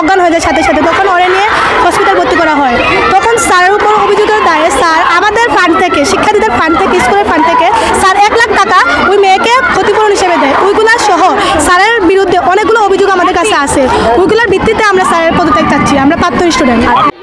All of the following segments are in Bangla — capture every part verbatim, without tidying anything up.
অজ্ঞান হয়ে যায় সাথে সাথে, তখন ওরে নিয়ে হসপিটাল ভর্তি করা হয়। তখন স্যারের উপর অভিযোগের দায়ে স্যার আমাদের ফান্ড থেকে, শিক্ষার্থীদের ফান্ড থেকে, স্কুলের ফান্ড থেকে স্যার এক লাখ টাকা ওই মেয়েকে ক্ষতিপূরণ হিসেবে দেয়। ওইগুলা সহ স্যারের বিরুদ্ধে অনেকগুলো অভিযোগ আমাদের কাছে আছে। ওইগুলোর ভিত্তিতে আমরা স্যারের পদত্যাগ চাচ্ছি, আমরা প্রাক্তন স্টুডেন্ট।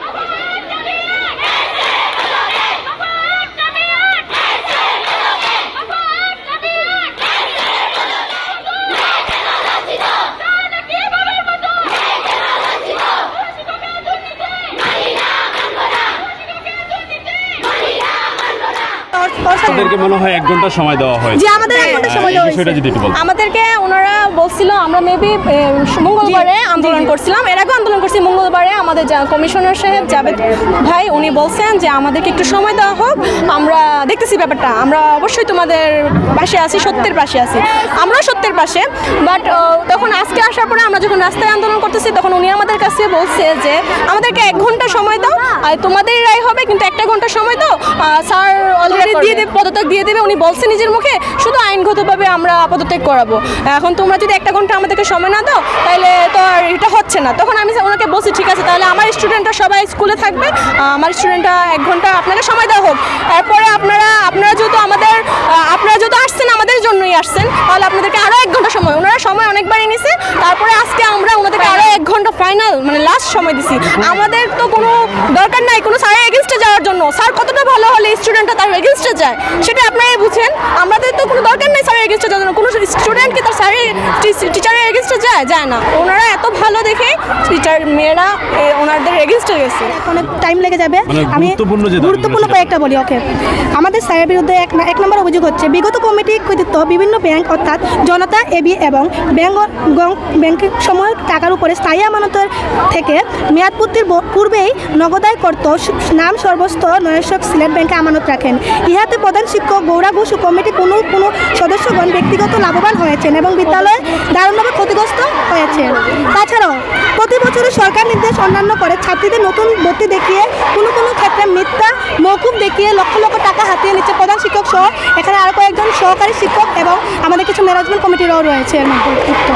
আমাদেরকে মনে হয় এক ঘন্টা সময় দেওয়া হয়। জি, আমাদের এক ঘন্টা সময় দেওয়া হয়েছে। আমাদেরকে ওনারা বলছিল আমরা মেবি মঙ্গলবারে আন্দোলন করছিলাম, এর আগে আন্দোলন করছি। মঙ্গলবারে আমাদের কমিশনার সাহেব জাভেদ ভাই উনি বলছেন যে আমাদেরকে একটু সময় দেওয়া হোক, আমরা দেখতেছি ব্যাপারটা, আমরা অবশ্যই তোমাদের পাশে আছি, সত্যের পাশে আছি, আমরাও সত্যের পাশে। বাট তখন আজকে আসার পরে আমরা যখন রাস্তায় আন্দোলন করতেছি তখন উনি আমাদের কাছে বলছে যে আমাদেরকে এক ঘন্টা সময় দাও, আর তোমাদেরই রায় হবে, কিন্তু একটা ঘন্টা সময় দাও। স্যার অলরেডি দিয়ে দেবে, পদত্যাগ দিয়ে দেবে, উনি বলছে নিজের মুখে, শুধু আইনগতভাবে আমরা পদত্যাগ করাবো। এখন তোমরা যদি একটা ঘন্টা আমাদেরকে সময় না দাও তাহলে তো আর এটা হচ্ছে না। তখন আমি ওনাকে বলছি ঠিক আছে, তাহলে আমার স্টুডেন্টরা সবাই স্কুলে থাকবে, আমার স্টুডেন্টরা এক ঘন্টা আপনাকে সময় দেওয়া হোক। তারপরে আপনারা আপনারা যেহেতু আমাদের আপনারা যেহেতু আসছেন আমাদের জন্যই আসছেন, তাহলে আপনাদেরকে আরও এক ঘন্টা সময়, ওনারা সময় অনেকবারই নিছে। তারপরে আজকে আমরা ওনাদেরকে আরও এক ঘন্টা ফাইনাল মানে লাস্ট সময় দিছি। আমাদের তো কোনো দরকার নাই কোনো স্যারের এগেনস্টে যাওয়ার জন্য। স্যার কতটা ভালো হলে স্টুডেন্টরা তার এগেনস্টে যায় সেটা আপনারাই বুঝেন। আমাদের তো কোনো দরকার নেই স্যারের এগেনস্টে যাওয়ার জন্য। কোনো স্টুডেন্ট কি তার স্যারের টিচারের এগেনস্টে যায় যায় না। ওনারা এত ভালো দেখে টিচার মেয়েরা ওনাদের এগেনস্টে গেছে। অনেক টাইম লেগে যাবে, আমি গুরুত্বপূর্ণ কয়েকটা বলি। ওকে, আমাদের স্যারের বিরুদ্ধে এক এক নম্বর অভিযোগ হচ্ছে বিগত কমিটি কৃতিত্ব বিভিন্ন ব্যাংক অর্থাৎ জনতা, এবি এবং ব্যাংক ব্যাংকের সময় টাকার উপরে স্থায়ী আমানতের থেকে মেয়াদপূর্তির পূর্বেই নগদায় করত নাম সর্বস্ত নয়শক সিলেট ব্যাংকে আমানত রাখেন। ইহাতে প্রধান শিক্ষক গৌরা ঘোষ ও কমিটি কোনো কোনো সদস্যগণ ব্যক্তিগত লাভবান হয়েছেন এবং বিদ্যালয়ে দারুণভাবে ক্ষতিগ্রস্ত হয়েছেন। তাছাড়াও প্রতি বছরই সরকার নির্দেশ অন্যান্য করে ছাত্রীদের নতুন ভর্তি দেখিয়ে কোনো কোনো ক্ষেত্রে মিথ্যা মৌকুব দেখিয়ে লক্ষ লক্ষ টাকা হাতিয়ে নিচ্ছে প্রধান শিক্ষক সহ এখানে আরও কয়েকজন সহকারী শিক্ষক এবং আমাদের কিছু ম্যানেজমেন্ট কমিটিরও রয়েছে এর মধ্যে।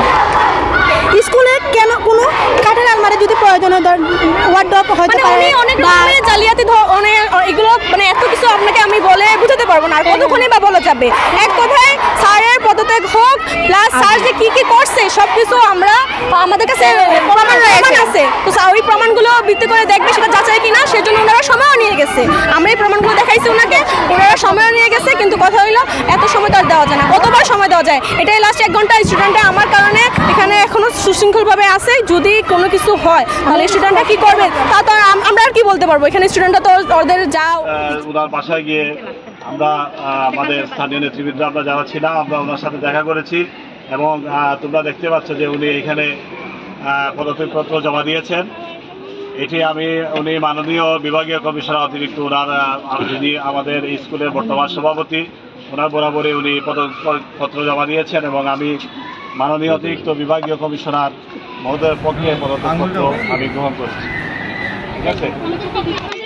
স্কুলে কেন কোনো কাঠের আলমারি যদি প্রয়োজন হয়, ওয়ার্ডরোব হয়তো অনেক রকমের জালিয়াতি এগুলো মানে এত কিছু আপনাকে আমি বলে বুঝাতে পারবো না, আর কতক্ষণে বা বলা যাবে। এক কথায় স্যারের পদত্যাগ হোক, প্লাস স্যার যে কি কি করছে সব কিছু আমরা আমাদের কাছে প্রমাণ আছে, তো ওই প্রমাণগুলো ভিত্তি করে দেখবে সেটা যাচাই কিনা, সেজন্য ওনারা সময়ও নিয়ে গেছে। আমরা এই প্রমাণগুলো দেখাইছি ওনাকে, ওনারা সময়ও নিয়ে গেছে, কিন্তু কথা হইলো এত সময় তো আর দেওয়া যায় না। কতবার সময় দেওয়া যায়? এটাই লাস্ট এক ঘন্টা। স্টুডেন্টরা আমার কারণে এখানে এখনো সুশৃঙ্খলভাবে আছে, যদি কোনো কিছু হয় তাহলে স্টুডেন্টরা কি করবে তা তো আমরা আর কি বলতে পারবো। এখানে স্টুডেন্টরা তো ওদের যা ওনার বাসায় গিয়ে আমরা আমাদের স্থানীয় নেতৃবৃন্দ আমরা যারা ছিলাম আমরা ওনার সাথে দেখা করেছি এবং তোমরা দেখতে পাচ্ছ যে উনি এখানে পদত্যাগপত্র জমা দিয়েছেন। এটি আমি উনি মাননীয় বিভাগীয় কমিশনার অতিরিক্ত ওনার যিনি আমাদের স্কুলের বর্তমান সভাপতি, ওনার বরাবরই উনি পদত্যাগপত্র জমা দিয়েছেন এবং আমি মাননীয় অতিরিক্ত বিভাগীয় কমিশনার মহোদয়ের পক্ষে পদত্যাগপত্র আমি গ্রহণ করছি। ঠিক আছে।